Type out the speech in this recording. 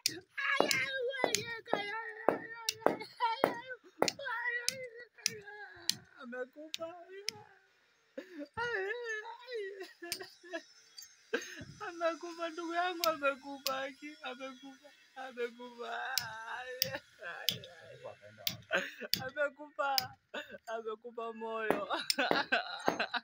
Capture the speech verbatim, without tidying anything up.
Amekufa. Amekufa ndugu yangu, amekufa haki, amekufa, amekufa. Amekufa, amekufa moyo.